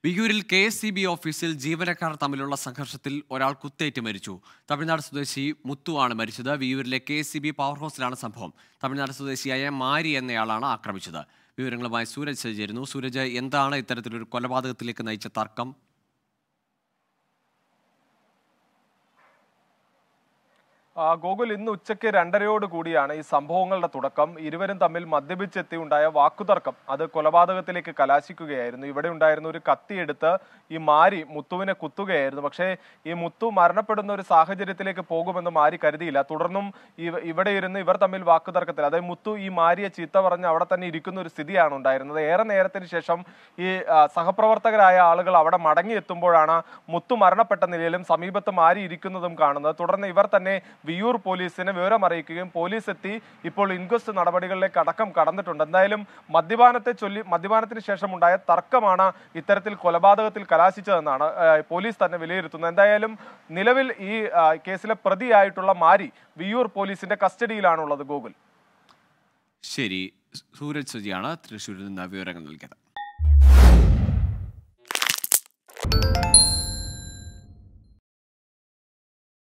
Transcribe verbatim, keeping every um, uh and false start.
വിയ്യൂരിൽ K S E B ഓഫീസിൽ ജീവനക്കാർ തമ്മിലുള്ള സംഘർഷത്തിൽ ഒരാൾ കുത്തേറ്റ് മരിച്ചു. തമിഴ്നാട് സ്വദേശി മുത്തു ആണ് മരിച്ചത്. വിയ്യൂരിലെ K S E B power ഹൗസിലാണ് സംഭവം. തമിഴ്നാട് സ്വദേശിയായ മാരി എന്നയാളാണ് ആക്രമിച്ചത്. വിവരങ്ങളുമായി സൂരജ് ചേരുന്നു. സൂരജ്, എന്താണ് ഇത്തരത്തിലൊരു കൊലപാതകത്തിലേക്ക് നയിച്ച തർക്കം? ഗോകുൽ, ഇന്ന് ഉച്ചയ്ക്ക് രണ്ടരയോട് കൂടിയാണ് ഈ സംഭവങ്ങളുടെ തുടക്കം. ഇരുവരും തമ്മിൽ മദ്യപിച്ചെത്തി ഉണ്ടായ വാക്കുതർക്കം അത് കൊലപാതകത്തിലേക്ക് കലാശിക്കുകയായിരുന്നു. ഇവിടെ ഉണ്ടായിരുന്ന ഒരു കത്തിയെടുത്ത് ഈ മാരി മുത്തുവിനെ കുത്തുകയായിരുന്നു. പക്ഷേ ഈ മുത്തു മരണപ്പെടുന്ന ഒരു സാഹചര്യത്തിലേക്ക് പോകുമെന്ന് മാരി കരുതിയില്ല. തുടർന്നും ഇവിടെ ഇരുന്ന് ഇവർ തമ്മിൽ വാക്കുതർക്കത്തിൽ, അതായത് മുത്തു ഈ മാരിയെ ചീത്ത പറഞ്ഞ് അവിടെ തന്നെ ഇരിക്കുന്ന ഒരു സ്ഥിതിയാണ് ഉണ്ടായിരുന്നത്. ഏറെ നേരത്തിന് ശേഷം ഈ സഹപ്രവർത്തകരായ ആളുകൾ അവിടെ മടങ്ങിയെത്തുമ്പോഴാണ് മുത്തു മരണപ്പെട്ട നിലയിലും സമീപത്ത് മാരി ഇരിക്കുന്നതും കാണുന്നത്. തുടർന്ന് ഇവർ തന്നെ വിയ്യൂർ പോലീസിനെ വിവരം അറിയിക്കുകയും പോലീസ് എത്തി ഇപ്പോൾ ഇൻക്വസ്റ്റ് നടപടികളിലേക്ക് അടക്കം കടന്നിട്ടുണ്ട്. എന്തായാലും മദ്യപാനത്തെ ചൊല്ലി മദ്യപാനത്തിന് ശേഷം ഉണ്ടായ തർക്കമാണ് ഇത്തരത്തിൽ കൊലപാതകത്തിൽ കലാശിച്ചതെന്നാണ് പോലീസ് തന്നെ വിലയിരുത്തുന്നത്. എന്തായാലും നിലവിൽ ഈ കേസിലെ പ്രതിയായിട്ടുള്ള മാരി വിയ്യൂർ പോലീസിന്റെ കസ്റ്റഡിയിലാണുള്ളത്. ഗോകുൽ, ശരി. സൂരജ് സുജിയാണ് തൃശ്ശൂരിൽ നിന്ന് വിവരങ്ങൾ നൽകിയത്.